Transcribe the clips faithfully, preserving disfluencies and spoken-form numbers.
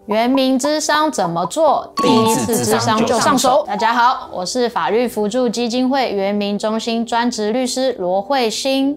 原民咨商怎么做？第一次咨商就上手。大家好，我是法律扶助基金会原民中心专职律师罗慧欣。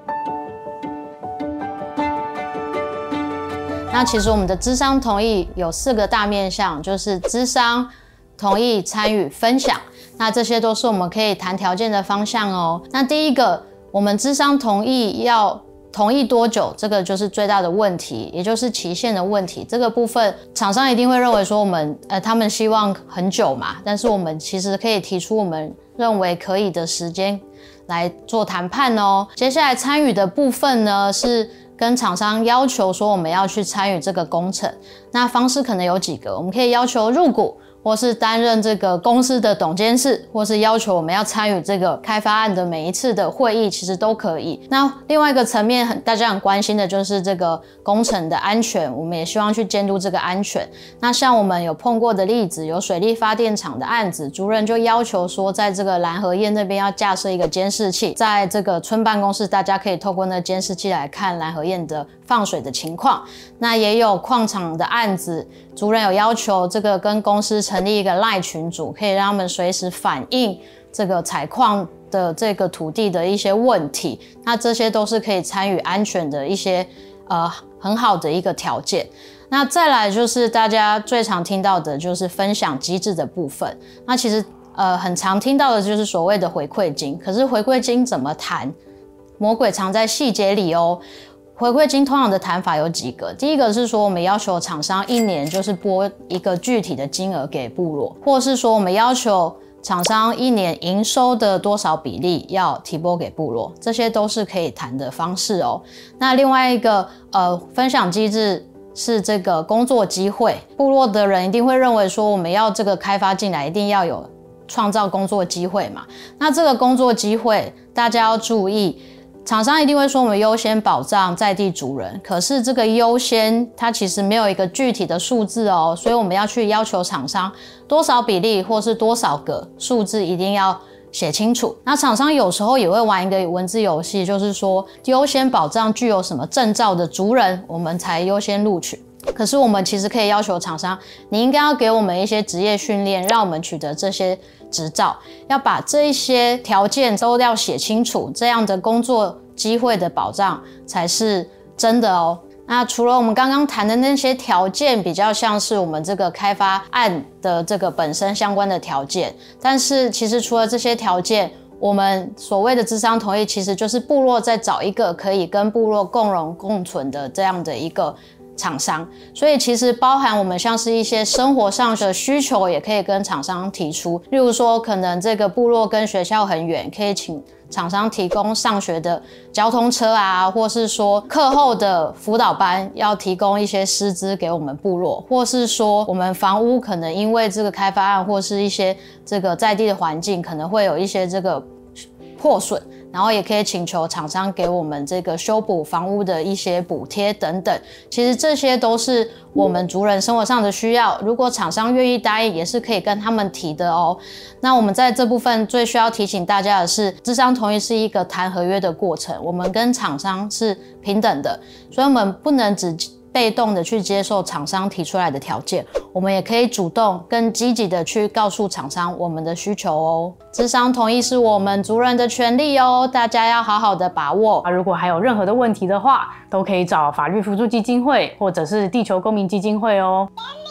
那其实我们的咨商同意有四个大面向，就是咨商、同意、参与、分享。那这些都是我们可以谈条件的方向哦。那第一个，我们咨商同意要同意多久，这个就是最大的问题，也就是期限的问题。这个部分厂商一定会认为说我们呃他们希望很久嘛，但是我们其实可以提出我们认为可以的时间来做谈判哦。接下来参与的部分呢，是跟厂商要求说我们要去参与这个工程。那方式可能有几个，我们可以要求入股，或是担任这个公司的董监事，或是要求我们要参与这个开发案的每一次的会议，其实都可以。那另外一个层面很大家很关心的就是这个工程的安全，我们也希望去监督这个安全。那像我们有碰过的例子，有水力发电厂的案子，主任就要求说在这个蓝河堰那边要架设一个监视器，在这个村办公室大家可以透过那监视器来看蓝河堰的放水的情况。那也有矿场的案子，主任有要求这个跟公司成立一个 LINE 群组，可以让他们随时反映这个采矿的这个土地的一些问题。那这些都是可以参与安全的一些呃很好的一个条件。那再来就是大家最常听到的就是分享机制的部分。那其实呃很常听到的就是所谓的回馈金，可是回馈金怎么谈？魔鬼藏在细节里哦。回馈金通常的谈法有几个，第一个是说我们要求厂商一年就是拨一个具体的金额给部落，或是说我们要求厂商一年营收的多少比例要提拨给部落，这些都是可以谈的方式哦。那另外一个呃分享机制是这个工作机会，部落的人一定会认为说我们要这个开发进来一定要有创造工作机会嘛，那这个工作机会大家要注意，厂商一定会说我们优先保障在地主人，可是这个优先它其实没有一个具体的数字哦，所以我们要去要求厂商多少比例或是多少个数字一定要写清楚。那厂商有时候也会玩一个文字游戏，就是说优先保障具有什么证照的族人，我们才优先录取。可是我们其实可以要求厂商，你应该要给我们一些职业训练，让我们取得这些执照，要把这一些条件都要写清楚，这样的工作机会的保障才是真的哦。那除了我们刚刚谈的那些条件，比较像是我们这个开发案的这个本身相关的条件，但是其实除了这些条件，我们所谓的咨商同意，其实就是部落在找一个可以跟部落共荣共存的这样的一个厂商，所以其实包含我们像是一些生活上的需求，也可以跟厂商提出。例如说，可能这个部落跟学校很远，可以请厂商提供上学的交通车啊，或是说课后的辅导班要提供一些师资给我们部落，或是说我们房屋可能因为这个开发案或是一些这个在地的环境可能会有一些这个破损，然后也可以请求厂商给我们这个修补房屋的一些补贴等等。其实这些都是我们族人生活上的需要，如果厂商愿意答应，也是可以跟他们提的哦。那我们在这部分最需要提醒大家的是，咨商同意是一个谈合约的过程，我们跟厂商是平等的，所以我们不能只被动的去接受厂商提出来的条件，我们也可以主动更积极的去告诉厂商我们的需求哦。咨商同意是我们族人的权利哦，大家要好好的把握。 如果还有任何的问题的话，都可以找法律扶助基金会或者是地球公民基金会哦。